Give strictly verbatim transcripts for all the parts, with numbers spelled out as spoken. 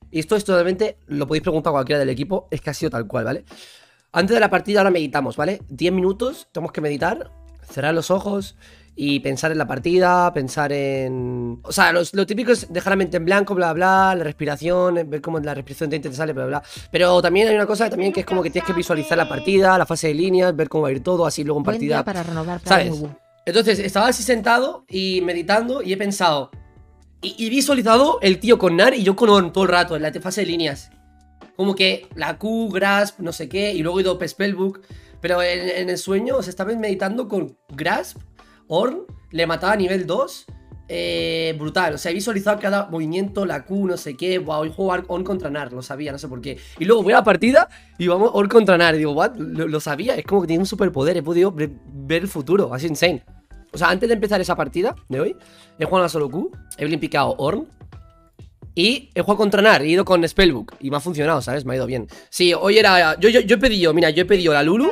Y esto es totalmente, lo podéis preguntar a cualquiera del equipo, es que ha sido tal cual, ¿vale? Antes de la partida ahora meditamos, ¿vale? diez minutos, tenemos que meditar, cerrar los ojos y pensar en la partida, pensar en... O sea, los, lo típico es dejar la mente en blanco, bla, bla, la respiración, ver cómo la respiración te sale, bla, bla. Pero también hay una cosa también que es como que tienes que visualizar la partida, la fase de líneas, ver cómo va a ir todo, así luego en partida... Para renovar ¿sabes? Entonces, estaba así sentado y meditando y he pensado... Y, y visualizado el tío con Nar y yo con Ornn todo el rato, en la fase de líneas. Como que la Q, Grasp, no sé qué, y luego he ido a Spellbook. Pero en, en el sueño, o sea, estaba meditando con Grasp, Ornn, le mataba a nivel dos. Eh, brutal, o sea, he visualizado cada movimiento, la Q, no sé qué. Wow, hoy juego Ornn contra Nar, lo sabía, no sé por qué. Y luego voy a la partida y vamos Ornn contra Nar. Y digo, what, lo, lo sabía, es como que tiene un superpoder, he podido ver el futuro, así insane. O sea, antes de empezar esa partida de hoy, he jugado a solo Q, he blimpicado Ornn. Y he jugado contra Nar, he ido con Spellbook y me ha funcionado, ¿sabes? Me ha ido bien. Sí, hoy era... Yo, yo, yo he pedido, mira, yo he pedido la Lulu.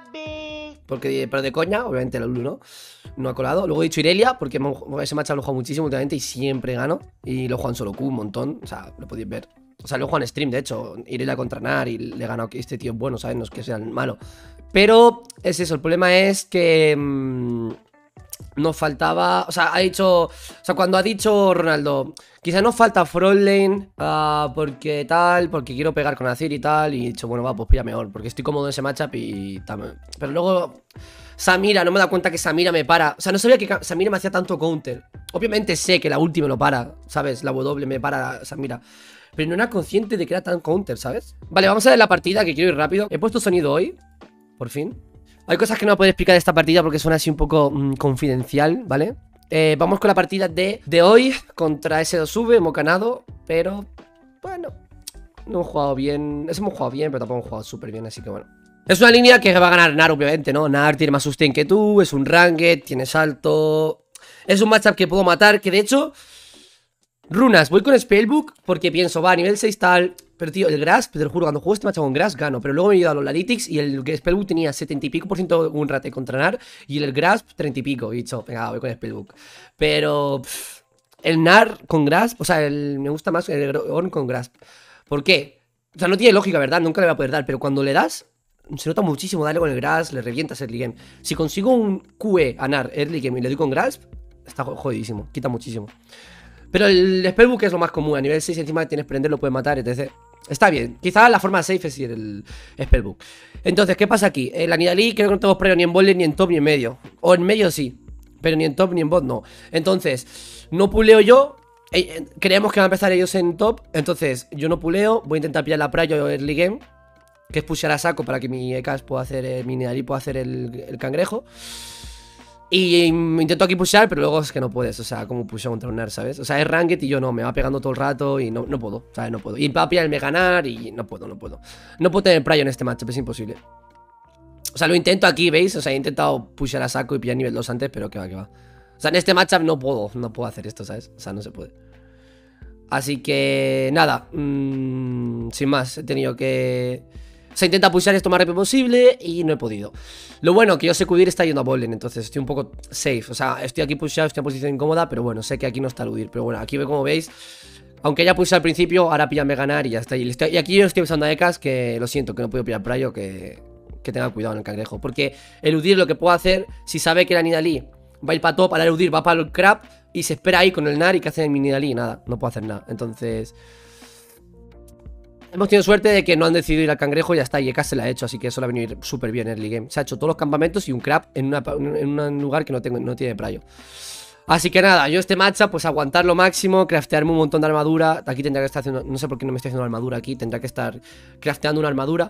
Porque, pero de coña, obviamente la Lulu no. No ha colado. Luego he dicho Irelia, porque ese match lo he jugado muchísimo últimamente y siempre gano. Y lo he jugado en solo Q un montón. O sea, lo podéis ver. O sea, lo he jugado en stream, de hecho. Irelia contra Nar y le he ganado. Este tío es bueno, ¿sabes? No es que sea malo. Pero es eso, el problema es que... Mmm, nos faltaba, o sea, ha dicho, o sea, cuando ha dicho Ronaldo, quizá nos falta frontline, uh, porque tal, porque quiero pegar con Azir y tal, y he dicho, bueno, va, pues pilla mejor, porque estoy cómodo en ese matchup y tal. Pero luego, Samira, no me he dado cuenta que Samira me para, o sea, no sabía que Samira me hacía tanto counter. Obviamente sé que la ulti me lo para, ¿sabes? La W me para Samira, pero no era consciente de que era tan counter, ¿sabes? Vale, vamos a ver la partida, que quiero ir rápido. He puesto sonido hoy, por fin. Hay cosas que no puedo explicar de esta partida porque son así un poco mmm, confidencial, ¿vale? Eh, vamos con la partida de, de hoy contra ese dos V, hemos ganado, pero bueno, no hemos jugado bien. Hemos jugado bien, pero tampoco hemos jugado súper bien, así que bueno. Es una línea que va a ganar Nar, obviamente, ¿no? Nar tiene más sustain que tú, es un ranked, tiene salto. Es un matchup que puedo matar, que de hecho... Runas, voy con Spellbook porque pienso, va, a nivel seis tal. Pero tío, el Grasp, te lo juro, cuando juego este match con Grasp gano. Pero luego me he ido a los Analytics y el Spellbook tenía setenta y pico por ciento un rate contra Nar. Y el Grasp treinta y pico. Y he dicho, venga, voy con Spellbook. Pero pff, el Nar con Grasp, o sea, el, me gusta más el Ornn con Grasp. ¿Por qué? O sea, no tiene lógica, ¿verdad? Nunca le voy a poder dar. Pero cuando le das, se nota muchísimo darle con el Grasp, le revientas early game. Si consigo un Q E a Nar early game y le doy con Grasp, está jodidísimo, quita muchísimo. Pero el Spellbook es lo más común, a nivel seis encima tienes prender, lo puedes matar, etcétera. Está bien, quizás la forma safe es ir el Spellbook. Entonces, ¿qué pasa aquí? En la Nidalee creo que no tengo premio ni en bot lane, ni en top, ni en medio. O en medio sí, pero ni en top, ni en bot no. Entonces, no puleo yo. eh, Creemos que van a empezar ellos en top. Entonces, yo no puleo, voy a intentar pillar la Prayo early game, que es pushear a saco para que mi E K S pueda hacer, eh, mi Nidalee pueda hacer el, el cangrejo. Y intento aquí pushear, pero luego es que no puedes. O sea, como pusheo contra un Nar, ¿sabes? O sea, es ranked y yo no, me va pegando todo el rato y no, no puedo, ¿sabes? No puedo. Y va a pillarme ganar y no puedo, no puedo. No puedo tener Prayo en este matchup, es imposible. O sea, lo intento aquí, ¿veis? O sea, he intentado pushear a saco y pillar nivel dos antes, pero que va, que va. O sea, en este matchup no puedo, no puedo hacer esto, ¿sabes? O sea, no se puede. Así que, nada, mmm, sin más, he tenido que... Se intenta pushear esto más rápido posible y no he podido. Lo bueno, que yo sé que Udyr está yendo a botlane, entonces estoy un poco safe. O sea, estoy aquí pusheado, estoy en posición incómoda, pero bueno, sé que aquí no está el Udyr. Pero bueno, aquí como veis, aunque haya pusheado al principio, ahora píllame ganar y ya está. Y, estoy, y aquí yo estoy usando a E K S, que lo siento, que no puedo pillar Prayo, que, que tenga cuidado en el cangrejo. Porque el Udyr lo que puede hacer, si sabe que la Nidalee va a ir para top, ahora el Udyr va para el crab y se espera ahí con el Nar y que hace en mi Nidalee, nada, no puedo hacer nada. Entonces... Hemos tenido suerte de que no han decidido ir al cangrejo y ya está, y E K se la ha hecho, así que eso le ha venido súper bien early game. Se ha hecho todos los campamentos y un crab en, una, en un lugar que no, tengo, no tiene Prayo. Así que nada, yo este matchup, pues aguantar lo máximo, craftearme un montón de armadura. Aquí tendría que estar haciendo, no sé por qué no me estoy haciendo una armadura aquí, tendría que estar crafteando una armadura.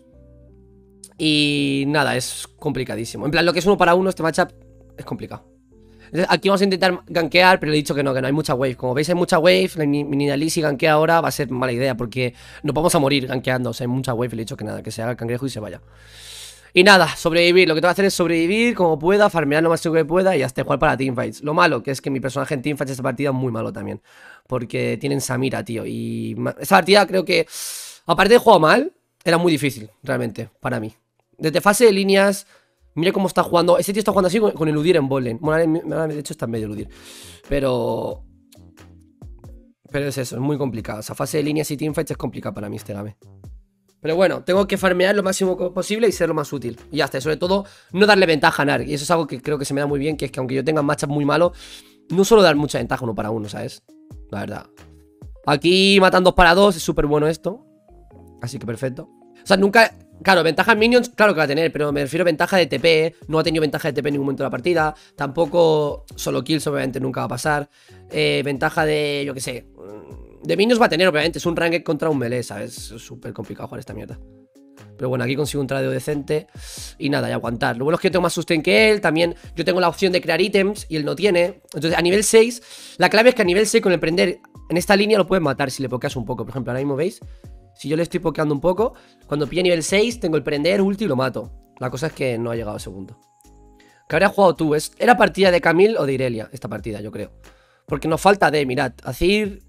Y nada, es complicadísimo. En plan, lo que es uno para uno, este matchup es complicado. Aquí vamos a intentar gankear, pero le he dicho que no, que no hay mucha wave. Como veis hay mucha wave, mi Nidalee si gankea ahora va a ser mala idea, porque nos vamos a morir gankeando. O sea, hay mucha wave, le he dicho que nada, que se haga el cangrejo y se vaya. Y nada, sobrevivir, lo que tengo que hacer es sobrevivir como pueda, farmear lo más que pueda y hasta jugar para teamfights. Lo malo, que es que mi personaje en teamfights esta partida es muy malo también, porque tienen Samira, tío. Y esta partida creo que, aparte de jugar mal, era muy difícil, realmente, para mí. Desde fase de líneas... Mira cómo está jugando. Ese tío está jugando así con, con el Udyr en botlane. Bueno, de hecho está en medio el Udyr. Pero... Pero es eso, es muy complicado. O sea, fase de líneas y teamfights es complicado para mí este game. Pero bueno, tengo que farmear lo máximo posible y ser lo más útil. Y ya está, y sobre todo, no darle ventaja a Nar. Y eso es algo que creo que se me da muy bien, que es que aunque yo tenga matchup muy malo, no suelo dar mucha ventaja uno para uno, ¿sabes? La verdad. Aquí matan dos para dos, es súper bueno esto. Así que perfecto. O sea, nunca... Claro, ventaja en minions, claro que va a tener, pero me refiero a ventaja de T P, ¿eh? No ha tenido ventaja de T P en ningún momento de la partida. Tampoco solo kills, obviamente, nunca va a pasar. Eh, ventaja de, yo qué sé, de minions va a tener, obviamente. Es un ranked contra un melee, ¿sabes? Es súper complicado jugar esta mierda. Pero bueno, aquí consigo un tradeo decente. Y nada, y aguantar. Lo bueno es que yo tengo más sustain que él. También yo tengo la opción de crear ítems y él no tiene. Entonces a nivel seis, la clave es que a nivel seis con el prender en esta línea lo puedes matar si le pokeas un poco. Por ejemplo, ahora mismo veis, si yo le estoy pokeando un poco, cuando pilla nivel seis tengo el prender, ulti y lo mato. La cosa es que no ha llegado a segundo. ¿Qué habrías jugado tú? ¿Es, ¿Era partida de Camille o de Irelia? Esta partida, yo creo. Porque nos falta de, mirad, Azir...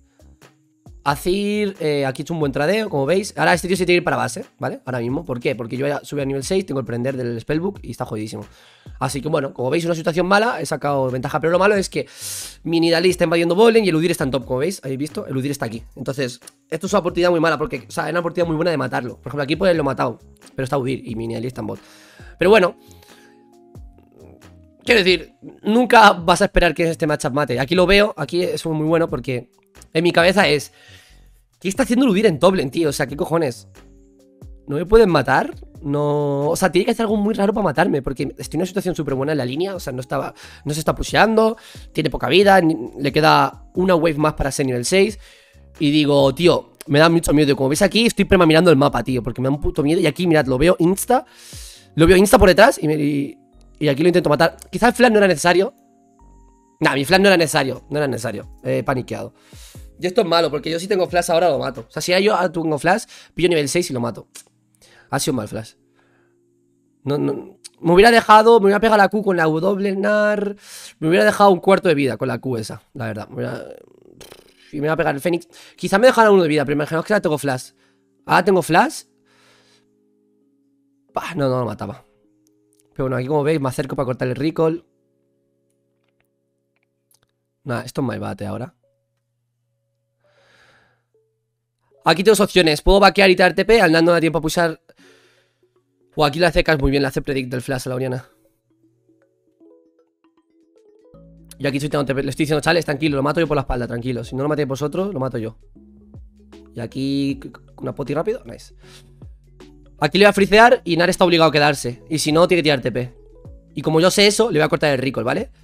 Azir, eh, aquí he hecho un buen tradeo, como veis. Ahora este tío se tiene que ir para base, ¿vale? Ahora mismo, ¿por qué? Porque yo ya subí a nivel seis, tengo el prender del spellbook y está jodidísimo. Así que bueno, como veis, una situación mala, he sacado ventaja. Pero lo malo es que mi Nidalee está invadiendo Bolen y el Udyr está en top, como veis. ¿Habéis visto? El Udyr está aquí. Entonces, esto es una oportunidad muy mala porque, o sea, es una oportunidad muy buena de matarlo. Por ejemplo, aquí pues lo he matado, pero está Udyr y mi Nidalee está en bot. Pero bueno, quiero decir, nunca vas a esperar que este matchup mate. Aquí lo veo, aquí es muy bueno porque en mi cabeza es... ¿Qué está haciendo el Udyr en top lane, tío? O sea, ¿qué cojones? ¿No me pueden matar? No... O sea, tiene que hacer algo muy raro para matarme, porque estoy en una situación súper buena en la línea. O sea, no estaba... No se está pusheando, tiene poca vida, le queda una wave más para ser nivel seis. Y digo, tío, me da mucho miedo. Como veis aquí, estoy prema mirando el mapa, tío, porque me da un puto miedo. Y aquí, mirad, lo veo insta. Lo veo insta por detrás y, me... y... y aquí lo intento matar. Quizá el flash no era necesario. Nah, mi flash no era necesario. No era necesario. He paniqueado. Y esto es malo, porque yo si tengo flash ahora lo mato. O sea, si yo tengo flash, pillo nivel seis y lo mato. Ha sido mal flash. No, no, me hubiera dejado, me hubiera pegado la Q con la W Nar. Me hubiera dejado un cuarto de vida con la Q esa, la verdad. Me hubiera... Y me iba a pegar el Fénix. Quizá me dejara uno de vida, pero imaginaos que ahora tengo flash. Ahora tengo flash. Bah, no, no lo mataba. Pero bueno, aquí como veis me acerco para cortar el recall. Nada, esto es my bate ahora. Aquí tengo dos opciones. Puedo vaquear y tirar T P. Al Nando no da tiempo a pulsar. O aquí la hace Cash muy bien. Le hace predict del flash a la Oriana. Y aquí estoy teniendo T P. Le estoy diciendo, chales, tranquilo. Lo mato yo por la espalda, tranquilo. Si no lo matéis vosotros, lo mato yo. Y aquí una poti rápido. Nice. Aquí le voy a fricear y Nar está obligado a quedarse. Y si no, tiene que tirar T P. Y como yo sé eso, le voy a cortar el recall, ¿vale?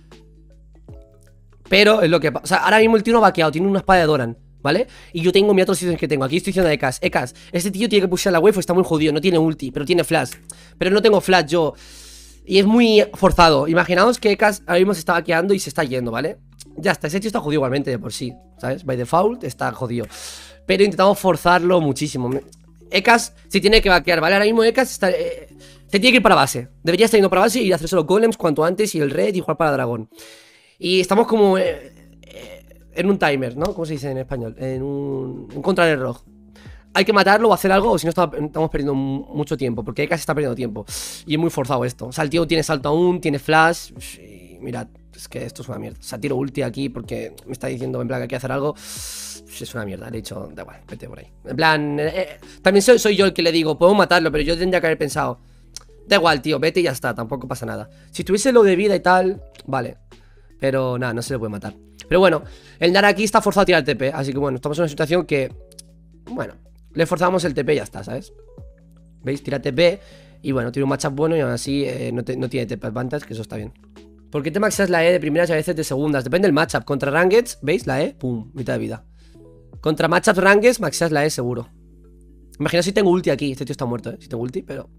Pero es lo que pasa. O sea, ahora mismo el tío no ha vaqueado. Tiene una espada de Doran, ¿vale? Y yo tengo mi otro situación que tengo. Aquí estoy diciendo a Ekas, Ekas, este tío tiene que pushear la wave, está muy jodido. No tiene ulti, pero tiene flash. Pero no tengo flash yo. Y es muy forzado. Imaginaos que Ekas ahora mismo se está vaqueando y se está yendo, ¿vale? Ya está, ese tío está jodido igualmente de por sí, ¿sabes? By default está jodido. Pero intentamos forzarlo muchísimo. Ekas se tiene que vaquear, ¿vale? Ahora mismo Ekas está... Eh, se tiene que ir para base. Debería estar yendo para base y hacer solo golems cuanto antes y el red y jugar para dragón. Y estamos como... Eh, en un timer, ¿no? ¿Cómo se dice en español? En un... En contra del reloj. Hay que matarlo o hacer algo, o si no estamos perdiendo mucho tiempo. Porque Ekas está perdiendo tiempo. Y es muy forzado esto. O sea, el tío tiene salto aún, tiene flash. Y mirad, es que esto es una mierda. O sea, tiro ulti aquí porque me está diciendo en plan que hay que hacer algo. Es una mierda, le he dicho, da igual, vete por ahí. En plan, eh, eh, también soy, soy yo el que le digo, podemos matarlo, pero yo tendría que haber pensado, da igual, tío, vete y ya está, tampoco pasa nada. Si tuviese lo de vida y tal, vale. Pero nada, no se le puede matar. Pero bueno, el Nar aquí está forzado a tirar T P. Así que bueno, estamos en una situación que, bueno, le forzamos el T P y ya está, ¿sabes? ¿Veis? Tira T P. Y bueno, tiene un matchup bueno y aún así eh, no, te, no tiene T P advantage, que eso está bien. ¿Por qué te maxas la E de primeras y a veces de segundas? Depende del matchup. Contra Rankeds, ¿veis? La E, pum, mitad de vida. Contra matchups Rankeds, maxas la E seguro. Imagina si tengo ulti aquí. Este tío está muerto, ¿eh? Si tengo ulti, pero...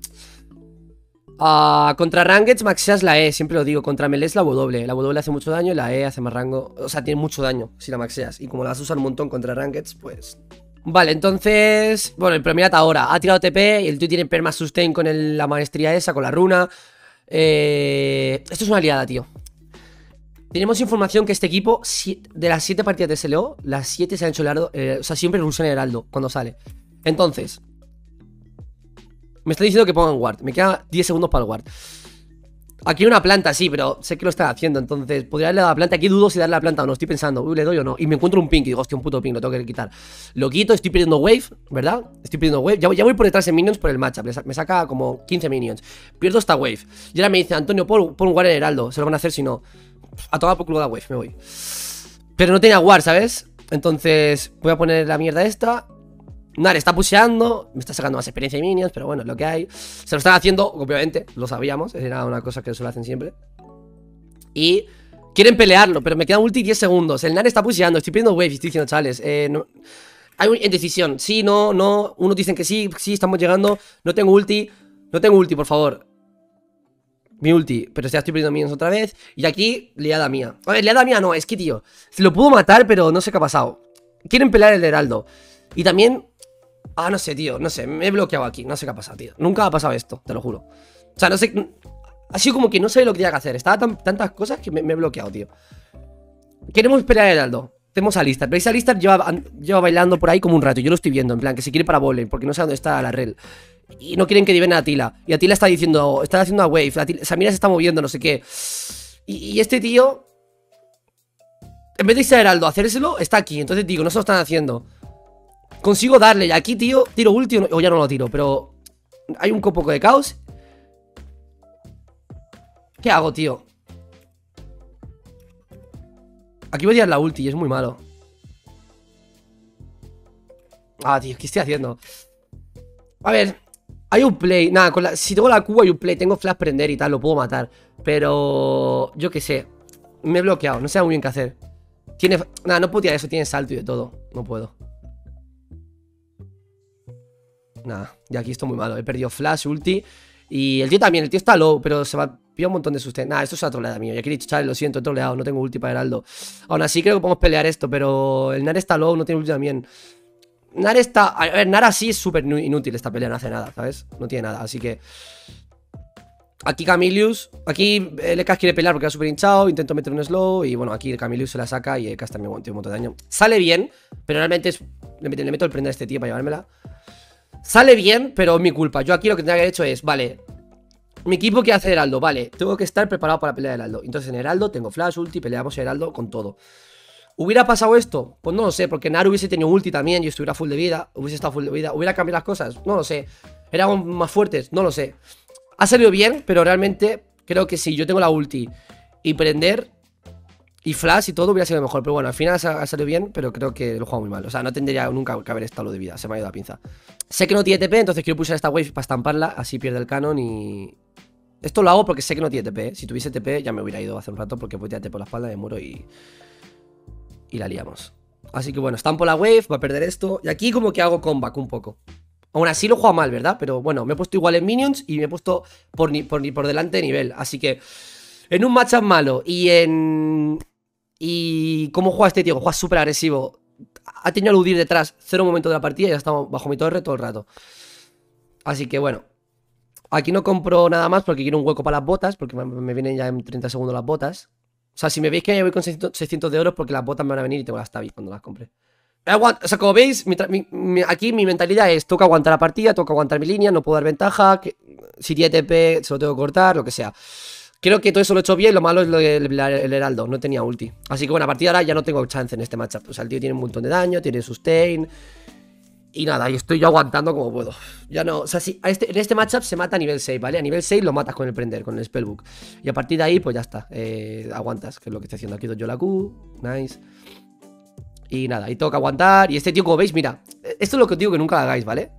Uh, contra Rankeds maxeas la E, siempre lo digo. Contra melee es la W. La W hace mucho daño y la E hace más rango. O sea, tiene mucho daño si la maxeas. Y como la vas a usar un montón contra Rankeds, pues... Vale, entonces... Bueno, el mirad ahora. Ha tirado T P y el tío tiene perma sustain con el, la maestría esa, con la runa. Eh... Esto es una liada, tío. Tenemos información que este equipo, de las siete partidas de S L O, las siete se han hecho el heraldo. Eh, o sea, siempre usan el heraldo cuando sale. Entonces... Me está diciendo que pongan ward. Me queda diez segundos para el ward. Aquí hay una planta, sí, pero sé que lo están haciendo. Entonces, podría darle a la planta. Aquí dudo si darle a la planta o no. Estoy pensando, uy, le doy o no. Y me encuentro un pink y digo, hostia, un puto pink, lo tengo que quitar. Lo quito, estoy pidiendo wave, ¿verdad? Estoy pidiendo wave. Ya, ya voy por detrás en minions por el matchup. Me saca como quince minions. Pierdo esta wave. Y ahora me dice, Antonio, pon, pon un war en heraldo. Se lo van a hacer si no. A tomar por culo la wave, me voy. Pero no tenía war, ¿sabes? Entonces, voy a poner la mierda esta. Nar está pusheando, me está sacando más experiencia y minions, pero bueno, es lo que hay. Se lo están haciendo, obviamente, lo sabíamos. Era una cosa que se lo hacen siempre. Y quieren pelearlo, pero me queda ulti diez segundos. El Nar está pusheando, estoy pidiendo wave y estoy diciendo, chavales, eh, no, hay una indecisión. Sí, no, no. Unos dicen que sí, sí, estamos llegando. No tengo ulti, no tengo ulti, por favor. Mi ulti, pero ya estoy perdiendo minions otra vez. Y aquí, liada mía. A ver, liada mía no, es que, tío, se lo pudo matar, pero no sé qué ha pasado. Quieren pelear el heraldo. Y también... Ah, no sé, tío, no sé, me he bloqueado aquí. No sé qué ha pasado, tío. Nunca ha pasado esto, te lo juro. O sea, no sé... Ha sido como que no sé lo que tenía que hacer. Estaba tan, tantas cosas que me, me he bloqueado, tío. Queremos pelear el heraldo. Tenemos a Alistar. Veis, Alistar lleva, lleva bailando por ahí como un rato. Yo lo estoy viendo, en plan, que se quiere para volei, porque no sé dónde está la rel. Y no quieren que diven a Atila. Y Atila está diciendo, está haciendo una wave. Atila, Samira se está moviendo, no sé qué. Y, y este tío, en vez de irse a heraldo a hacérselo, está aquí. Entonces digo, no se lo están haciendo. Consigo darle, y aquí, tío, tiro ulti o, no, o ya no lo tiro, pero hay un poco de caos. ¿Qué hago, tío? Aquí voy a tirar la ulti y es muy malo. Ah, tío, ¿qué estoy haciendo? A ver, hay un play. Nada, con la, si tengo la Q hay un play. Tengo flash prender y tal, lo puedo matar. Pero, yo qué sé. Me he bloqueado, no sé muy bien qué hacer. Tiene, nada, no puedo tirar eso, tiene salto y de todo. No puedo. Nada, y aquí estoy muy malo. He perdido flash, ulti. Y el tío también, el tío está low, pero se va a pillar un montón de sustain. Nada, esto es una troleada mío. Ya que he dicho, chavales, lo siento, he troleado. No tengo ulti para heraldo. Aún así creo que podemos pelear esto, pero el Nar está low, no tiene ulti también. Nar está... A ver, Nar así es súper inútil esta pelea, no hace nada, ¿sabes? No tiene nada, así que... Aquí Camilius, aquí L K quiere pelear porque va súper hinchado. Intento meter un slow y bueno, aquí Camilius se la saca y L K también tiene un montón de daño. Sale bien, pero realmente es... Le meto, le meto el prender a este tío para llevármela. Sale bien, pero es mi culpa. Yo aquí lo que tendría que haber hecho es, vale, mi equipo quiere hacer Heraldo, vale, tengo que estar preparado para pelear Heraldo. Entonces en Heraldo tengo flash, ulti, peleamos Heraldo con todo. ¿Hubiera pasado esto? Pues no lo sé, porque Nar hubiese tenido ulti también y estuviera full de vida. Hubiese estado full de vida. ¿Hubiera cambiado las cosas? No lo sé. ¿Éramos más fuertes? No lo sé. Ha salido bien, pero realmente creo que si yo tengo la ulti y prender y flash y todo hubiera sido mejor. Pero bueno, al final ha salido bien, pero creo que lo juego muy mal. O sea, no tendría nunca que haber estado de vida. Se me ha ido la pinza. Sé que no tiene T P, entonces quiero pulsar esta wave para estamparla. Así pierde el canon y... Esto lo hago porque sé que no tiene T P, ¿eh? Si tuviese T P ya me hubiera ido hace un rato porque voy a tirar T P por la espalda, me muero y... Y la liamos. Así que bueno, estampo la wave, va a perder esto. Y aquí como que hago comeback un poco. Aún así lo juego mal, ¿verdad? Pero bueno, me he puesto igual en minions y me he puesto por, ni, por, ni por delante de nivel. Así que en un matchup malo y en... Y cómo juega este tío, juega súper agresivo. Ha tenido que aludir detrás cero momento de la partida y ya estamos bajo mi torre todo el rato. Así que bueno, aquí no compro nada más porque quiero un hueco para las botas, porque me vienen ya en treinta segundos las botas. O sea, si me veis que ya voy con seiscientos de oro porque las botas me van a venir y tengo las tabis cuando las compre. O sea, como veis, mi, mi, mi, aquí mi mentalidad es: toca aguantar la partida, toca aguantar mi línea, no puedo dar ventaja, que, si tiene T P se lo tengo que cortar, lo que sea. Creo que todo eso lo he hecho bien, lo malo es lo del el heraldo, no tenía ulti. Así que bueno, a partir de ahora ya no tengo chance en este matchup. O sea, el tío tiene un montón de daño, tiene sustain. Y nada, y estoy yo aguantando como puedo. Ya no, o sea, si a este, en este matchup se mata a nivel seis, ¿vale? A nivel seis lo matas con el prender, con el spellbook. Y a partir de ahí, pues ya está, eh, aguantas, que es lo que estoy haciendo. Aquí doy yo la Q, nice. Y nada, y tengo que aguantar. Y este tío, como veis, mira, esto es lo que os digo que nunca hagáis, ¿vale?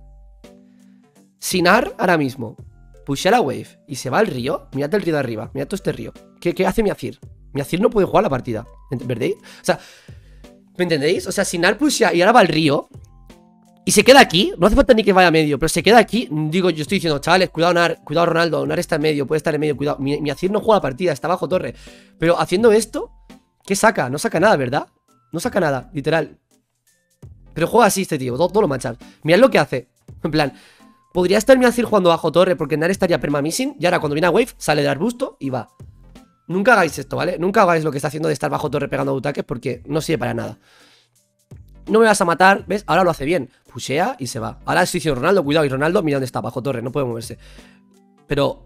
Sinar ahora mismo pushea la wave y se va al río. Mirad el río de arriba, mirad todo este río. ¿Qué, qué hace Miazir? Miazir no puede jugar la partida, ¿verdad? O sea, ¿me entendéis? O sea, Sinar pushea y ahora va al río y se queda aquí, no hace falta ni que vaya a medio, pero se queda aquí. Digo, yo estoy diciendo, chavales, cuidado Nar, cuidado Ronaldo, Nar está en medio, puede estar en medio, cuidado. Miazir no juega la partida, está bajo torre. Pero haciendo esto, ¿qué saca? No saca nada, ¿verdad? No saca nada, literal. Pero juega así este tío, todo, todo lo matchup. Mirad lo que hace, en plan, podría estar Miazir jugando bajo torre porque Nar estaría permamissing. Y ahora cuando viene a wave, sale del arbusto y va. Nunca hagáis esto, ¿vale? Nunca hagáis lo que está haciendo de estar bajo torre pegando ataques porque no sirve para nada. No me vas a matar, ¿ves? Ahora lo hace bien. Pushea y se va. Ahora estoy diciendo Ronaldo, cuidado. Y Ronaldo, mira dónde está, bajo torre, no puede moverse. Pero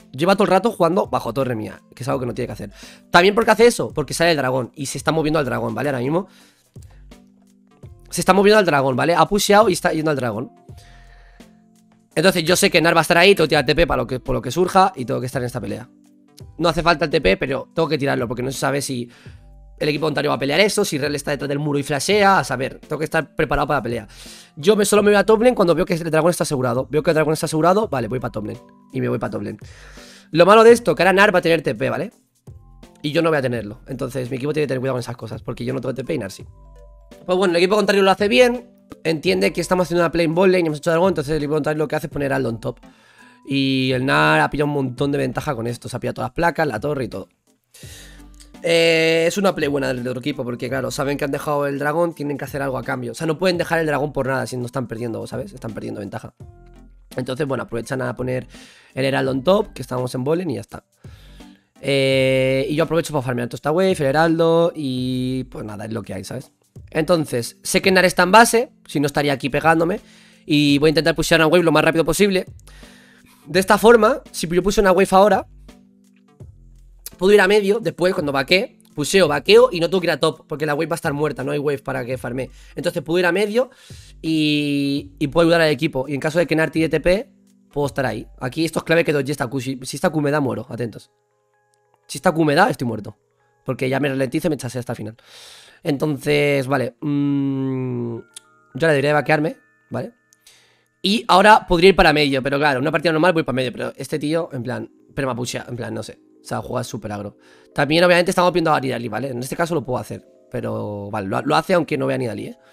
Lleva todo el rato jugando bajo torre mía, que es algo que no tiene que hacer. También porque hace eso, porque sale el dragón y se está moviendo al dragón, ¿vale? Ahora mismo se está moviendo al dragón, ¿vale? Ha pusheado y está yendo al dragón. Entonces yo sé que Nar va a estar ahí, tengo que tirar T P para lo que, por lo que surja y tengo que estar en esta pelea. No hace falta el T P, pero tengo que tirarlo porque no se sabe si el equipo contrario va a pelear eso, si Rel está detrás del muro y flashea, a saber, tengo que estar preparado para la pelea. Yo me, solo me voy a top lane cuando veo que el dragón está asegurado. Veo que el dragón está asegurado, vale, voy para top lane. Y me voy para top lane. Lo malo de esto, que ahora Nar va a tener T P, ¿vale? Y yo no voy a tenerlo. Entonces mi equipo tiene que tener cuidado con esas cosas, porque yo no tengo T P y Nar sí. Pues bueno, el equipo contrario lo hace bien. Entiende que estamos haciendo una play en bot lane y hemos hecho dragón, entonces el equipo contrario lo que hace es poner Aldo en top. Y el Nar ha pillado un montón de ventaja con esto. Se ha pillado todas las placas, la torre y todo. Eh, es una play buena del otro equipo porque, claro, saben que han dejado el dragón, tienen que hacer algo a cambio. O sea, no pueden dejar el dragón por nada si no están perdiendo, ¿sabes? Están perdiendo ventaja. Entonces, bueno, aprovechan a poner el heraldo en top, que estamos en bowling y ya está. Eh, y yo aprovecho para farmear toda esta wave, el heraldo y pues nada, es lo que hay, ¿sabes? Entonces, sé que Nar está en base, si no estaría aquí pegándome. Y voy a intentar pushear una wave lo más rápido posible. De esta forma, si yo puse una wave ahora, puedo ir a medio, después cuando vaquee, puseo, vaqueo y no tengo que ir a top, porque la wave va a estar muerta, no hay wave para que farme. Entonces puedo ir a medio y, y puedo ayudar al equipo. Y en caso de que Nar tire T P, puedo estar ahí. Aquí esto es clave que doy esta Q. Si, si esta Q me da, muero, atentos. Si esta Q me da, estoy muerto. Porque ya me ralentizo y me chasea hasta el final. Entonces, vale. Mmm, yo le debería de vaquearme, ¿vale? Y ahora podría ir para medio, pero claro, en una partida normal voy para medio. Pero este tío, en plan, permapuchea, en plan, no sé. O sea, juega súper agro. También, obviamente, estamos viendo a Nidalee, ¿vale? En este caso lo puedo hacer. Pero, vale, lo, lo hace aunque no vea a Nidalee, ¿eh?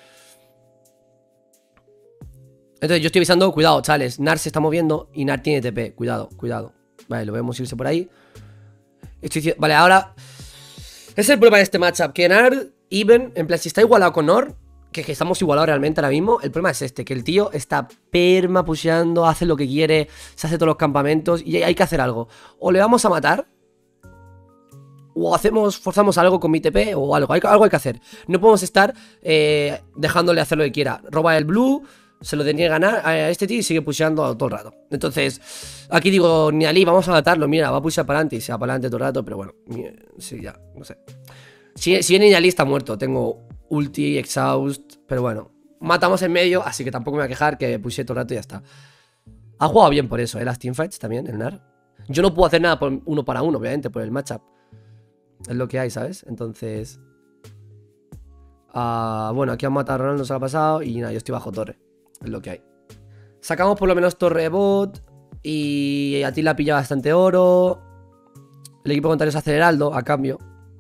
Entonces yo estoy avisando, cuidado, chavales. Nar se está moviendo y Nar tiene T P. Cuidado, cuidado. Vale, lo vemos irse por ahí. Estoy, vale, ahora... Es el problema de este matchup. Que Nar, even, en plan, si está igualado con Nor, que, que estamos igualados realmente ahora mismo, el problema es este, que el tío está perma pusheando, hace lo que quiere, se hace todos los campamentos y hay que hacer algo. O le vamos a matar, o hacemos, forzamos algo con mi T P o algo, hay, algo hay que hacer. No podemos estar eh, dejándole hacer lo que quiera. Roba el blue, se lo tenía que ganar a este tío y sigue pusheando todo el rato. Entonces, aquí digo, Nidalee, vamos a matarlo, mira, va a pushear para adelante y se va para adelante todo el rato, pero bueno, sí, ya, no sé. Si, si viene Nidalee está muerto, tengo ulti, exhaust, pero bueno, matamos en medio, así que tampoco me voy a quejar que puse todo el rato y ya está. Ha jugado bien por eso, ¿eh? Las teamfights también, el Nar. Yo no puedo hacer nada por uno para uno, obviamente, por el matchup. Es lo que hay, ¿sabes? Entonces... Uh, bueno, aquí han matado a Ronaldo, se ha pasado y nada, yo estoy bajo torre. Es lo que hay. Sacamos por lo menos torre de bot y a ti la pilla bastante oro. El equipo contrario se hace el heraldo a cambio.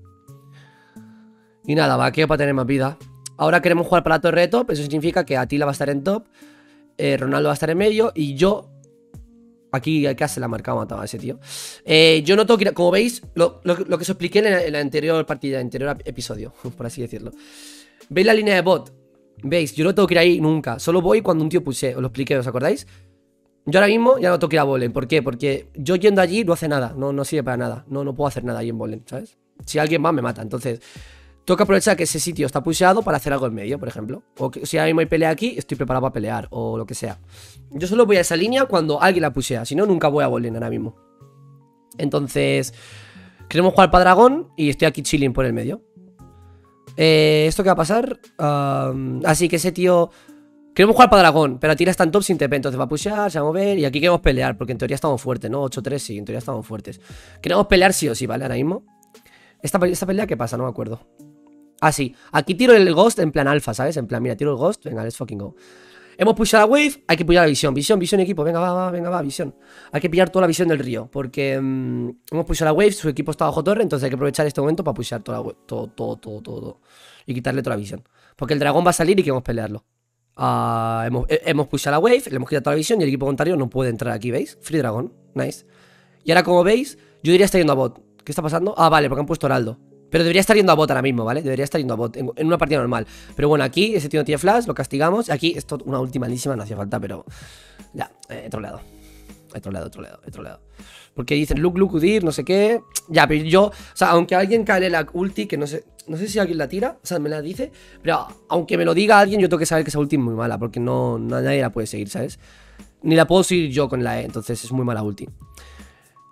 Y nada, vaqueo para tener más vida. Ahora queremos jugar para la torre de top. Eso significa que Atila va a estar en top, eh, Ronaldo va a estar en medio y yo... Aquí casi la marcado matado a ese tío. eh, Yo no tengo que ir, como veis, lo, lo, lo que os expliqué en la, en la anterior partida, en el anterior episodio, por así decirlo. ¿Veis la línea de bot? ¿Veis? Yo no tengo que ir ahí nunca. Solo voy cuando un tío puse. Os lo expliqué, ¿os acordáis? Yo ahora mismo ya no tengo que ir a Bolen. ¿Por qué? Porque yo yendo allí no hace nada. No, no sirve para nada. No, no puedo hacer nada ahí en Bolen, ¿sabes? Si alguien va me mata. Entonces tengo que aprovechar que ese sitio está pusheado para hacer algo en medio, por ejemplo. O que si ahora mismo hay pelea aquí, estoy preparado para pelear. O lo que sea. Yo solo voy a esa línea cuando alguien la pushea. Si no, nunca voy a Bolen ahora mismo. Entonces queremos jugar para dragón y estoy aquí chilling por el medio. Eh, ¿Esto qué va a pasar? Um, así que ese tío... Queremos jugar para dragón, pero Atila está en top sin T P. Entonces va a pushear, se va a mover y aquí queremos pelear, porque en teoría estamos fuertes, ¿no? ocho tres, sí, en teoría estamos fuertes. Queremos pelear sí o sí, ¿vale? Ahora mismo ¿Esta, esta pelea qué pasa? No me acuerdo. Ah, sí, aquí tiro el ghost en plan alfa, ¿sabes? En plan, mira, tiro el ghost, venga, let's fucking go. Hemos pushado la wave, hay que pillar la visión. Visión, visión, equipo, venga, va, va, venga, va, visión. Hay que pillar toda la visión del río, porque um, hemos pushado la wave, su equipo está bajo torre. Entonces hay que aprovechar este momento para pushear toda la wave, todo, todo, todo, todo, todo. Y quitarle toda la visión, porque el dragón va a salir y queremos pelearlo. Uh, hemos, hemos pushado la wave, le hemos quitado toda la visión y el equipo contrario no puede entrar aquí, ¿veis? Free Dragon, nice. Y ahora como veis, yo diría estar yendo a bot. ¿Qué está pasando? Ah, vale, porque han puesto heraldo. Pero debería estar yendo a bot ahora mismo, ¿vale? Debería estar yendo a bot en, en una partida normal. Pero bueno, aquí ese tío no tiene flash, lo castigamos. Aquí esto, una última malísima, no hacía falta, pero... Ya, he troleado. He troleado, he troleado, he troleado. Porque dicen, look, look, Udir, no sé qué. Ya, pero yo... O sea, aunque alguien cae la ulti, que no sé... No sé si alguien la tira, o sea, me la dice. Pero aunque me lo diga alguien, yo tengo que saber que esa ulti es muy mala. Porque no, no nadie la puede seguir, ¿sabes? Ni la puedo seguir yo con la E, entonces es muy mala ulti.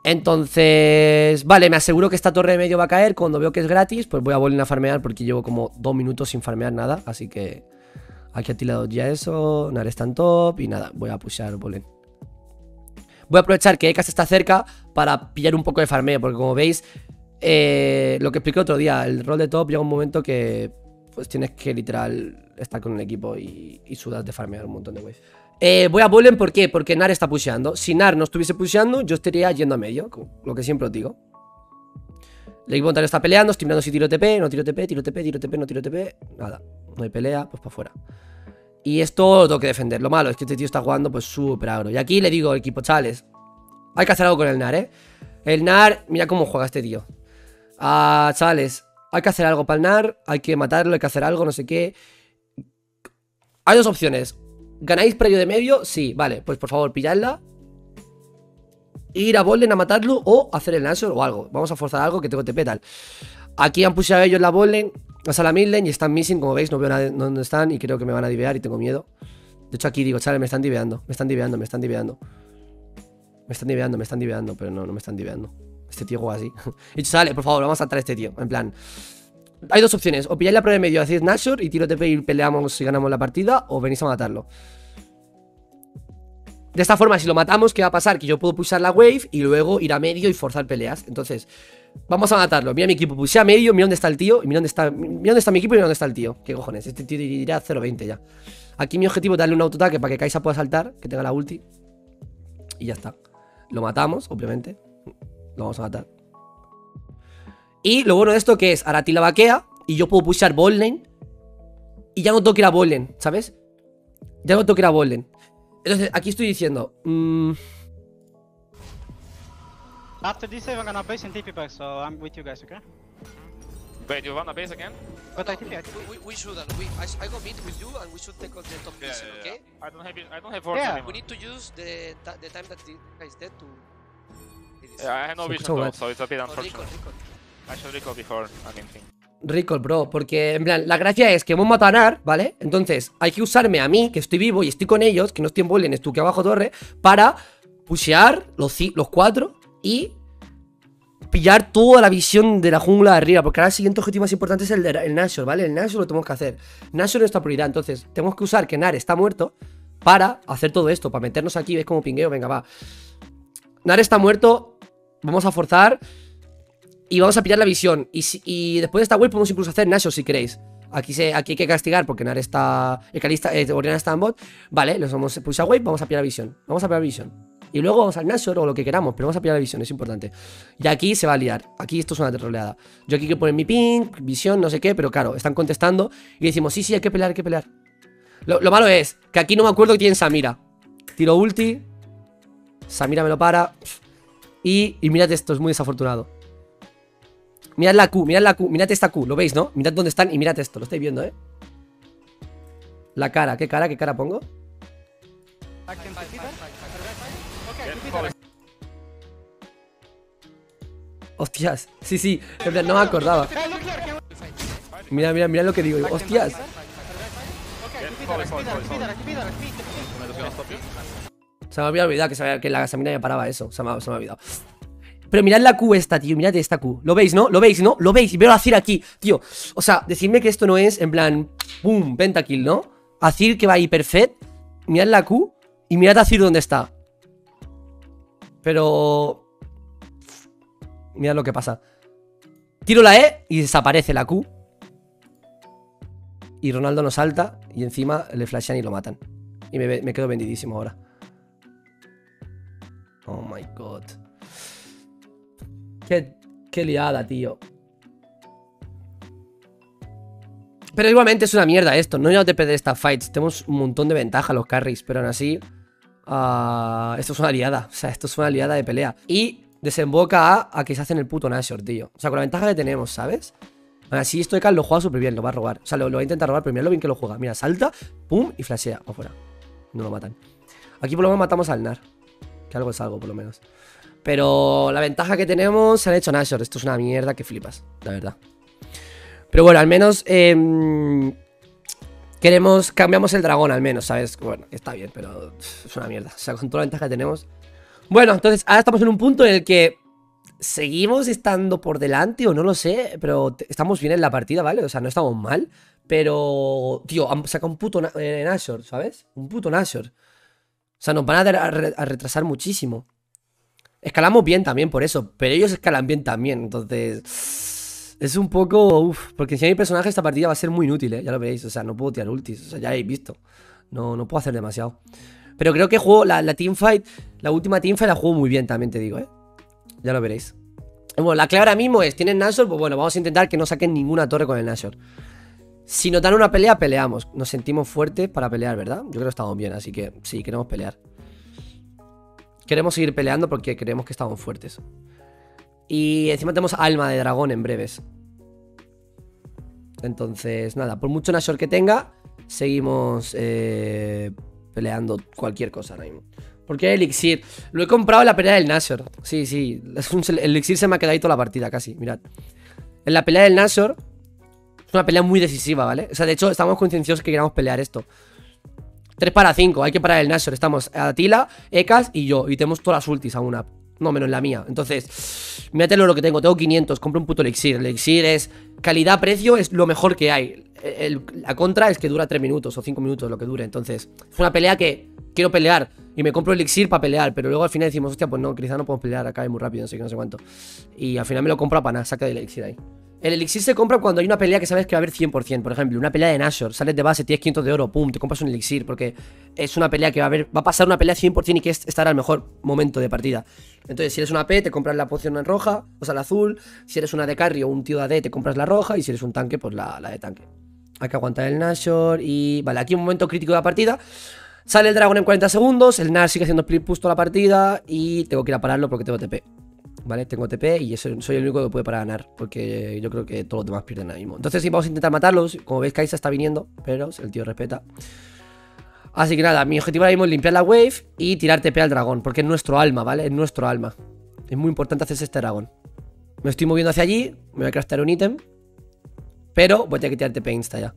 Entonces, vale, me aseguro que esta torre de medio va a caer. Cuando veo que es gratis, pues voy a volver a farmear, porque llevo como dos minutos sin farmear nada. Así que aquí ha tirado ya eso. Nar está en top y nada, voy a pushar Bolen. Voy a aprovechar que Ekas está cerca para pillar un poco de farmeo, porque como veis, eh, lo que expliqué otro día, el rol de top llega un momento que pues tienes que literal estar con un equipo y, y sudas de farmear un montón de waves. Eh, voy a Bolen, ¿por qué? Porque Nar está pusheando. Si Nar no estuviese pusheando, yo estaría yendo a medio, lo que siempre os digo. El equipo contrario está peleando, estoy mirando si tiro T P, no tiro T P, tiro T P, tiro T P, no tiro T P. Nada, no hay pelea, pues para afuera. Y esto lo tengo que defender. Lo malo es que este tío está jugando pues súper agro. Y aquí le digo al equipo, chavales, hay que hacer algo con el Nar, ¿eh? El Nar, mira cómo juega este tío. Ah, chavales, hay que hacer algo para el Nar, hay que matarlo, hay que hacer algo, no sé qué. Hay dos opciones. ¿Ganáis predio de medio? Sí, vale, pues por favor, pilladla. Ir a Bolen a matarlo o hacer el Nashor o algo. Vamos a forzar algo que tengo T P tal. Aquí han pushado ellos la Bolen, hasta la midlane y están missing, como veis, no veo nada dónde están y creo que me van a divear y tengo miedo. De hecho aquí digo, chavales, me están diveando, me están diveando, me están diveando. Me están diveando, me están diveando, pero no, no me están diveando. Este tío juega así. He dicho, sale, por favor, vamos a saltar a este tío. En plan, hay dos opciones, o pilláis la prueba de medio, hacéis Nashor y tiro T P y peleamos si ganamos la partida, o venís a matarlo. De esta forma, si lo matamos, ¿qué va a pasar? Que yo puedo pulsar la wave y luego ir a medio y forzar peleas. Entonces, vamos a matarlo. Mira mi equipo, pulsé a medio, mira dónde está el tío. Y mira dónde está, mira dónde está mi equipo y mira dónde está el tío. ¿Qué cojones? Este tío irá a cero veinte ya. Aquí mi objetivo es darle un autoataque para que Kai'Sa pueda saltar, que tenga la ulti. Y ya está. Lo matamos, obviamente. Lo vamos a matar. Y lo bueno de esto que es, Arati la vaquea y yo puedo pushar bot lane. Y ya no tengo que ir a bot lane, ¿sabes? Ya no tengo que ir a bot lane. Entonces, aquí estoy diciendo mmm... After this I'm gonna base and T P back, so I'm with you guys, okay? Wait, you wanna base again? But I T P, I T P. We, we, we should, we, I, I go meet with you and we should take on the top Yeah, mission, yeah, yeah. okay? I don't have I don't have force Yeah. anymore. We need to use the, the time that the guy is dead to... Yeah, I have no So- vision so though, bad. so it's a bit Oh, recall, unfortunate. recall. I should recall before anything. Recall, bro, porque en plan, la gracia es que hemos matado a Nar, ¿vale? Entonces, hay que usarme a mí, que estoy vivo y estoy con ellos, que no estoy en bot lane, estoy aquí abajo torre, para pushear los, los cuatro y pillar toda la visión de la jungla de arriba, porque ahora el siguiente objetivo más importante es el de el Nashor, ¿vale? El Nashor lo tenemos que hacer. Nashor es nuestra prioridad, entonces tenemos que usar que Nar está muerto para hacer todo esto, para meternos aquí, ¿ves como pingueo? Venga, va. Nar está muerto, vamos a forzar y vamos a pillar la visión. Y, si, y después de esta wave podemos incluso hacer Nashor si queréis. Aquí, se, aquí hay que castigar porque Nar está... El Kalista, eh, Oriana está en bot. Vale, los vamos a pulsar wave, vamos a pillar la visión. Vamos a pillar la visión. Y luego vamos al Nashor o lo que queramos, pero vamos a pillar la visión, es importante. Y aquí se va a liar. Aquí esto es una troleada. Yo aquí quiero poner mi ping, visión, no sé qué, pero claro, están contestando y decimos, sí, sí, hay que pelear, hay que pelear. Lo, lo malo es que aquí no me acuerdo que tienen Samira. Tiro ulti. Samira me lo para. Y, y mirad esto, es muy desafortunado. Mirad la Q, mirad la Q, mirad esta Q, ¿lo veis, no? Mirad dónde están y mirad esto, lo estáis viendo, ¿eh? La cara, ¿qué cara? ¿Qué cara pongo? I can T P there. Okay, Yes, T P follow. there. Hostias, sí, sí, en plan, no me acordaba. Hey, look here, can we... Mira, mira, mira lo que digo, I can hostias. T P there. Okay, Yes, T P follow, there, follow, T P follow, there, T P there, T P there, T P there. I'm just gonna stop you. Se me había olvidado que, sabía que la Samira me paraba eso, se me, se me ha olvidado. Pero mirad la Q esta, tío, mirad esta Q. ¿Lo veis, no? ¿Lo veis, no? ¿Lo veis? Y veo a Azir aquí, tío. O sea, decidme que esto no es, en plan, boom, pentakill, ¿no? Azir que va ahí perfecto. Mirad la Q y mirad a Azir dónde está. Pero... mirad lo que pasa. Tiro la E y desaparece la Q. Y Ronaldo nos salta y encima le flashean y lo matan. Y me, me quedo vendidísimo ahora. Oh my god. Qué, qué liada, tío. Pero igualmente es una mierda esto. No hay de perder estas fights. Tenemos un montón de ventaja los carries. Pero aún así uh, esto es una liada. O sea, esto es una liada de pelea. Y desemboca a, a que se hacen el puto Nashor, tío. O sea, con la ventaja que tenemos, ¿sabes? Aún así, esto de Cal lo juega súper bien. Lo va a robar. O sea, lo, lo va a intentar robar. Pero mirad lo bien que lo juega. Mira, salta, pum, y flashea para afuera. No lo matan. Aquí por lo menos matamos al Nar. Que algo es algo, por lo menos. Pero la ventaja que tenemos, se han hecho Nashor. Esto es una mierda que flipas, la verdad. Pero bueno, al menos eh, queremos, cambiamos el dragón al menos, ¿sabes? Bueno, está bien, pero es una mierda. O sea, con toda la ventaja que tenemos, Bueno, entonces ahora estamos en un punto en el que seguimos estando por delante o no lo sé, pero estamos bien en la partida, ¿vale? O sea, no estamos mal, pero... Tío, han sacado un puto na eh, Nashor, ¿sabes? Un puto Nashor. O sea, nos van a, a, a retrasar muchísimo. Escalamos bien también por eso, pero ellos escalan bien también, entonces... Es un poco... Uf, porque si hay mi personaje esta partida va a ser muy inútil, ¿eh? Ya lo veréis, o sea, no puedo tirar ultis, o sea, ya habéis visto. No, no puedo hacer demasiado. Pero creo que juego la, la teamfight, la última teamfight la juego muy bien también, te digo, ¿eh? Ya lo veréis. Bueno, la clave ahora mismo es, ¿tienen Nashor? Pues bueno, vamos a intentar que no saquen ninguna torre con el Nashor. Si nos dan una pelea, peleamos. Nos sentimos fuertes para pelear, ¿verdad? Yo creo que estamos bien, así que sí, queremos pelear. Queremos seguir peleando porque creemos que estamos fuertes. Y encima tenemos alma de dragón en breves. Entonces, nada, por mucho Nashor que tenga, seguimos eh, peleando cualquier cosa ahora mismo. Porque el elixir, lo he comprado en la pelea del Nashor. Sí, sí, es un, el elixir se me ha quedado ahí toda la partida casi, mirad. En la pelea del Nashor es una pelea muy decisiva, ¿vale? O sea, de hecho, estamos concienciosos que queramos pelear esto. tres para cinco, hay que parar el Nashor. Estamos Atila, Ekas y yo. Y tenemos todas las ultis a una. No, menos la mía. Entonces, mírate lo que tengo. Tengo quinientos, compro un puto elixir. El elixir es calidad-precio, es lo mejor que hay. El, la contra es que dura tres minutos o cinco minutos, lo que dure. Entonces, es una pelea que quiero pelear y me compro el elixir para pelear. Pero luego al final decimos, hostia, pues no, quizá no podemos pelear acá, es muy rápido, no sé qué, no sé cuánto. Y al final me lo compro para nada, saca el elixir ahí. El elixir se compra cuando hay una pelea que sabes que va a haber cien por cien. Por ejemplo, una pelea de Nashor, sales de base, tienes quinientos de oro, pum, te compras un elixir. Porque es una pelea que va a haber, va a pasar una pelea cien por cien y que estará al mejor momento de partida. Entonces, si eres una P, te compras la poción en roja, o sea, la azul. Si eres una de carry o un tío de A D, te compras la roja. Y si eres un tanque, pues la, la de tanque. Hay que aguantar el Nashor y... Vale, aquí un momento crítico de la partida. Sale el dragón en cuarenta segundos, el Nash sigue haciendo split push toda la partida y tengo que ir a pararlo porque tengo T P. Vale, tengo T P y soy, soy el único que puede parar a ganar, porque yo creo que todos los demás pierden ahora mismo. Entonces sí, vamos a intentar matarlos. Como veis, Kai'Sa está viniendo, pero el tío respeta. Así que nada, mi objetivo ahora mismo es limpiar la wave y tirar T P al dragón, porque es nuestro alma, ¿vale? Es nuestro alma. Es muy importante hacerse este dragón. Me estoy moviendo hacia allí, me voy a craftear un ítem, pero voy a tener que tirar T P insta ya.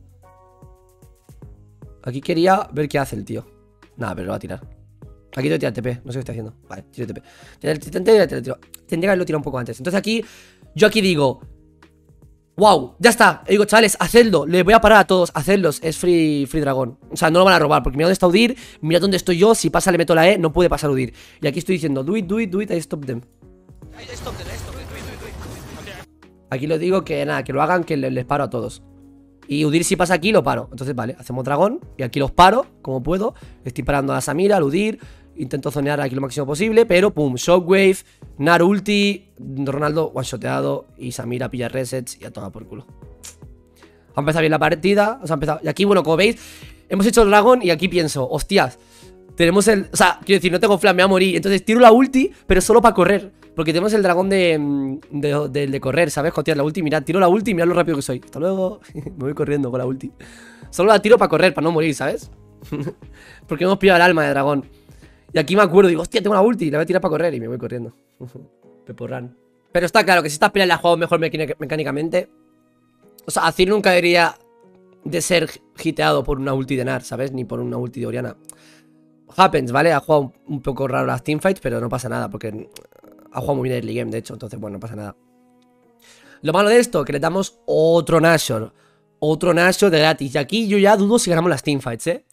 Aquí quería ver qué hace el tío. Nada, pero lo va a tirar. Aquí tengo que tirar T P, no sé qué estoy haciendo. Vale, tiro T P. Tendría que haberlo tirado un poco antes. Entonces aquí, yo aquí digo, wow, ya está. Y digo, chavales, hacedlo. Le voy a parar a todos, hacedlos. Es free, free dragón. O sea, no lo van a robar, porque mira dónde está Udyr, mira dónde estoy yo. Si pasa le meto la E, no puede pasar Udyr. Y aquí estoy diciendo, do it, do it, do it, I stop them. I stop them, I stop them, do it, do it, do it. Aquí lo digo que nada, que lo hagan, que les, les paro a todos. Y Udyr si pasa aquí lo paro. Entonces vale, hacemos dragón y aquí los paro como puedo. Estoy parando a Samira, al Udyr. Intento zonear aquí lo máximo posible, pero pum, Shockwave, Nar ulti, Ronaldo one-shoteado y Samira pilla resets y a tomar por culo. Ha empezado bien la partida, o sea, ha empezado. Y aquí, bueno, como veis, hemos hecho el dragón y aquí pienso, hostias, tenemos el... O sea, quiero decir, no tengo flash, me voy a morir. Entonces tiro la ulti, pero solo para correr. Porque tenemos el dragón de, de, de, de correr, ¿sabes? Joder, la ulti, mirad, tiro la ulti y mirad lo rápido que soy. Hasta luego. Me voy corriendo con la ulti. Solo la tiro para correr, para no morir, ¿sabes? Porque hemos pillado el alma de dragón. Y aquí me acuerdo, digo, hostia, tengo una ulti, la voy a tirar para correr y me voy corriendo. Peporran. Pero está claro que si estas peleas las jugado mejor mecánicamente. O sea, Azir nunca debería de ser hiteado por una ulti de Nar, ¿sabes? Ni por una ulti de Oriana. Happens, ¿vale? Ha jugado un, un poco raro las teamfights, pero no pasa nada, porque ha jugado muy bien el early game, de hecho, entonces, bueno, no pasa nada. Lo malo de esto, que le damos otro Nashor. Otro Nashor de gratis. Y aquí yo ya dudo si ganamos las teamfights, ¿eh?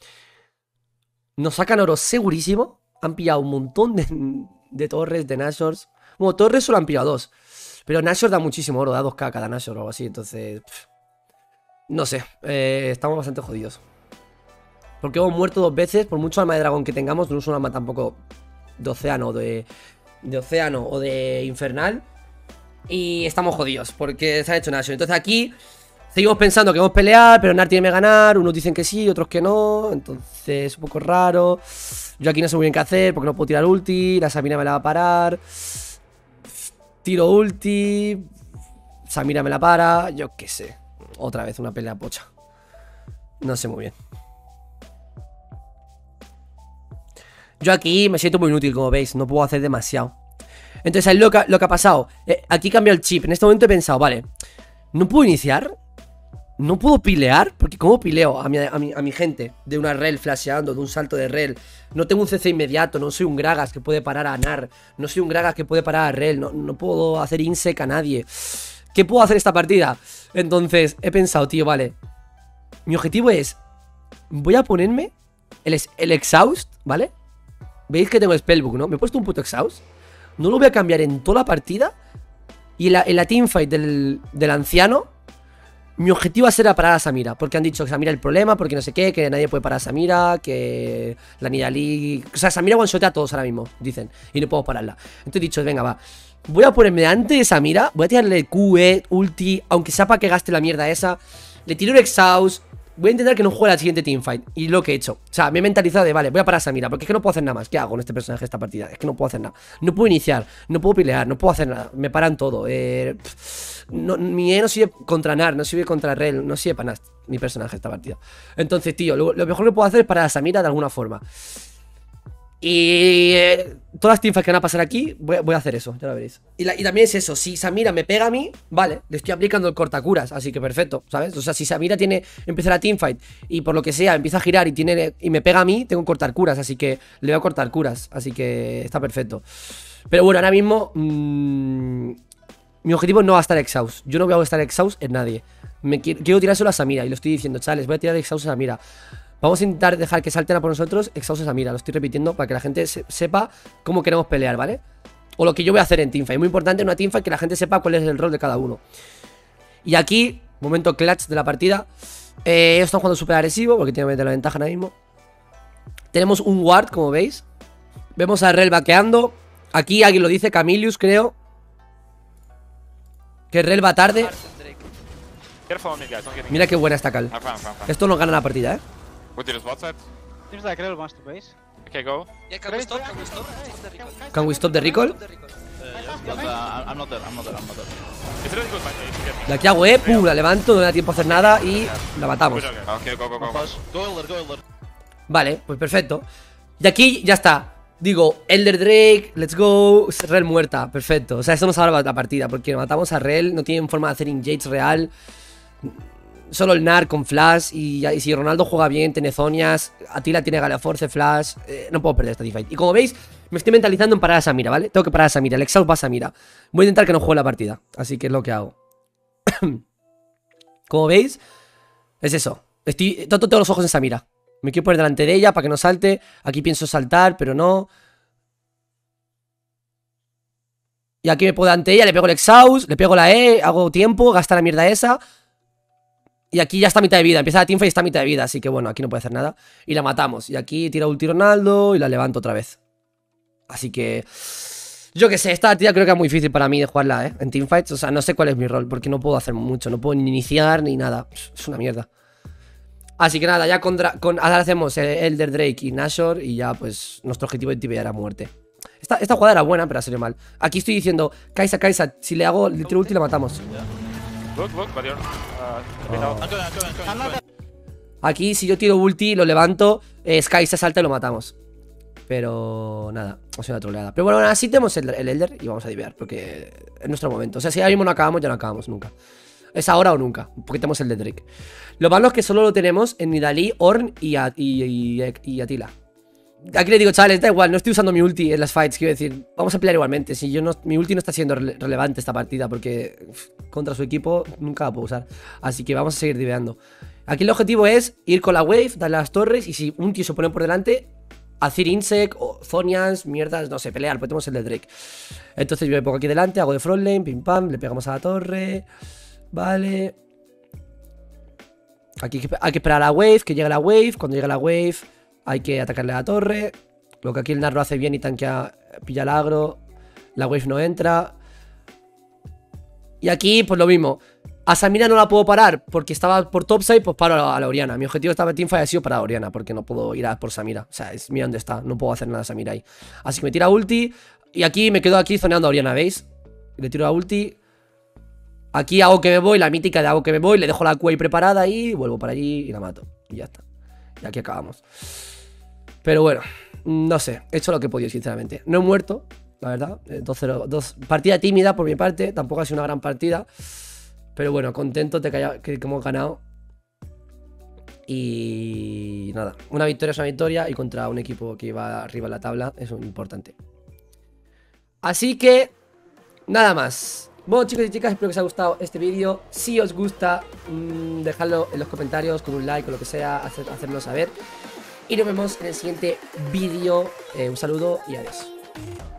Nos sacan oro segurísimo. Han pillado un montón de, de torres, de Nashors. Bueno, torres solo han pillado dos. Pero Nashor da muchísimo oro, da dos K cada Nashor o algo así. Entonces, pff, no sé, eh, estamos bastante jodidos. Porque hemos muerto dos veces. Por mucho alma de dragón que tengamos, no es un alma tampoco de océano, de, de océano o de infernal. Y estamos jodidos porque se ha hecho Nashor. Entonces aquí seguimos pensando que vamos a pelear, pero Nar tiene que ganar. Unos dicen que sí, otros que no. Entonces es un poco raro. Yo aquí no sé muy bien qué hacer porque no puedo tirar ulti. La Samira me la va a parar. Tiro ulti. Samira me la para. Yo qué sé. Otra vez una pelea pocha. No sé muy bien. Yo aquí me siento muy inútil, como veis. No puedo hacer demasiado. Entonces ahí lo que, lo que ha pasado. Eh, aquí cambia el chip. En este momento he pensado, vale, no puedo iniciar. no puedo pilear, porque ¿cómo pileo a mi, a mi, a mi gente de una rel flasheando, de un salto de rel? No tengo un C C inmediato, no soy un Gragas que puede parar a Nar, no soy un Gragas que puede parar a rel, no, no puedo hacer insec a nadie. ¿Qué puedo hacer esta partida? Entonces, he pensado, tío, vale. Mi objetivo es, voy a ponerme el, el exhaust, ¿vale? Veis que tengo spellbook, ¿no? Me he puesto un puto exhaust. No lo voy a cambiar en toda la partida. Y en la, en la teamfight del, del anciano, mi objetivo va a ser a parar a Samira. Porque han dicho que Samira es el problema, porque no sé qué, que nadie puede parar a Samira, que la Nidalee... O sea, Samira one-shotea a todos ahora mismo, dicen. Y no puedo pararla. Entonces he dicho, venga, va. Voy a ponerme delante de Samira, voy a tirarle Q, E, ulti, aunque sepa que gaste la mierda esa. Le tiro el exhaust. Voy a intentar que no juegue la siguiente teamfight. Y lo que he hecho, o sea, me he mentalizado de, vale, voy a parar a Samira, porque es que no puedo hacer nada más. ¿Qué hago con este personaje esta partida? Es que no puedo hacer nada. No puedo iniciar, no puedo pelear, no puedo hacer nada. Me paran todo. Eh, pff, no, mi E no sirve contra Nar, no sirve contra Rel, no sirve para nada mi personaje esta partida. Entonces, tío, lo, lo mejor que puedo hacer es parar a Samira de alguna forma. Y eh, todas las teamfights que van a pasar aquí, voy, voy a hacer eso, ya lo veréis. Y, la, y también es eso, si Samira me pega a mí, vale, le estoy aplicando el cortacuras, así que perfecto, ¿sabes? O sea, si Samira tiene, empieza la teamfight y por lo que sea empieza a girar y tiene y me pega a mí, tengo que cortar curas, así que le voy a cortar curas, así que está perfecto. Pero bueno, ahora mismo mmm, mi objetivo no va a estar exhaust. Yo no voy a estar exhaust en nadie. Me quiero, quiero tirárselo a Samira y lo estoy diciendo, chavales, voy a tirar exhaust a Samira. Vamos a intentar dejar que salten a por nosotros exhaustos a Mira, lo estoy repitiendo para que la gente se sepa cómo queremos pelear, ¿vale? O lo que yo voy a hacer en teamfight. Es muy importante en una teamfight que la gente sepa cuál es el rol de cada uno. Y aquí, momento clutch de la partida. Eh, ellos están jugando súper agresivo porque tienen la ventaja ahora mismo. Tenemos un ward, como veis. Vemos a Rel vaqueando. Aquí alguien lo dice, Camilius, creo. Que Rel va tarde. Mira qué buena está Cal. Esto nos gana la partida, ¿eh? What did his bot side? Seems like Rel wants to base. Okay, go. Yeah, can we stop? Can we stop? Stop the recall. Can we stop the recall? Stop the recall. But uh, I'm not there, I'm not there, I'm not there. It's really good, man. You should get me. De aquí hago E, pum, la levanto, no me da tiempo a hacer nada y la matamos. Okay, go, go, go, go. Push. Go Elder, go Elder. Vale, pues perfecto. Y aquí ya está. Digo, Elder Drake, let's go. Rel muerta, perfecto. O sea, eso nos salva la partida porque matamos a Rel, no tienen forma de hacer engage real. Solo el Nar con flash y, y si Ronaldo juega bien, tiene zonias, Atila tiene Galeforce, flash, eh, no puedo perder esta teamfight. Y como veis, me estoy mentalizando en parar a Samira, ¿vale? Tengo que parar a Samira, el exhaust va a Samira. Voy a intentar que no juegue la partida, así que es lo que hago. Como veis, es eso. Estoy, tengo todos los ojos en Samira. Me quiero poner delante de ella para que no salte. Aquí pienso saltar, pero no. Y aquí me pongo delante de ella, le pego el exhaust, le pego la E, hago tiempo, gasta la mierda esa. Y aquí ya está a mitad de vida, empieza la teamfight y está a mitad de vida, así que bueno, aquí no puede hacer nada. Y la matamos, y aquí tira ulti Ronaldo y la levanto otra vez. Así que... yo que sé, esta partida creo que es muy difícil para mí de jugarla, ¿eh? En teamfights, o sea, no sé cuál es mi rol, porque no puedo hacer mucho, no puedo ni iniciar ni nada. Es una mierda. Así que nada, ya contra, con, ahora hacemos el Elder Drake y Nashor y ya pues nuestro objetivo de tibia era muerte. Esta, esta jugada era buena, pero ha salido mal. Aquí estoy diciendo, Kaisa, Kaisa, si le hago, le tiro ulti la matamos. Look, look, but you're uh, a bit out. I'm going, I'm going, I'm going. I'm going. Aquí, si yo tiro ulti, lo levanto, eh, Sky se salta y lo matamos. Pero nada, ha sido una troleada. Pero bueno, ahora sí tenemos el, el Elder y vamos a divear, porque es nuestro momento. O sea, si ahora mismo no acabamos, ya no acabamos nunca. Es ahora o nunca, porque tenemos el de Drake. Lo malo es que solo lo tenemos en Nidalee, Ornn y, a, y, y, y Atila. Aquí le digo, chavales, da igual, no estoy usando mi ulti en las fights, quiero decir, vamos a pelear igualmente. Si yo no, mi ulti no está siendo rele relevante esta partida, porque uf, contra su equipo nunca la puedo usar. Así que vamos a seguir diveando. Aquí el objetivo es ir con la wave, darle a las torres, y si un tío se pone por delante, hacer insec o zonias, mierdas, no sé, pelear, porque tenemos el de Drake. Entonces yo me pongo aquí delante, hago de front lane, pim pam, le pegamos a la torre. Vale. Aquí hay que, hay que esperar a la wave, que llegue la wave. Cuando llegue la wave hay que atacarle a la torre. Lo que aquí el Nar lo hace bien y tanquea, pilla el agro. La wave no entra. Y aquí pues lo mismo. A Samira no la puedo parar porque estaba por topside, pues paro a la, a la Oriana. Mi objetivo de esta teamfight ha sido parar a Oriana, porque no puedo ir a por Samira. O sea, es mira dónde está, no puedo hacer nada a Samira ahí. Así que me tira ulti. Y aquí me quedo aquí zoneando a Oriana, ¿veis? Le tiro a ulti. Aquí hago que me voy, la mítica de hago que me voy, le dejo la Q ahí preparada y vuelvo para allí y la mato. Y ya está. Y aquí acabamos. Pero bueno, no sé, he hecho lo que he podido, sinceramente. No he muerto, la verdad. dos cero dos. Partida tímida por mi parte, tampoco ha sido una gran partida. Pero bueno, contento de que, haya, que, que hemos ganado. Y nada, una victoria es una victoria y contra un equipo que va arriba en la tabla, eso es importante. Así que, nada más. Bueno, chicos y chicas, espero que os haya gustado este vídeo. Si os gusta, mmm, dejadlo en los comentarios con un like o lo que sea, hacer, hacerlo saber. Y nos vemos en el siguiente vídeo. Eh, un saludo y adiós.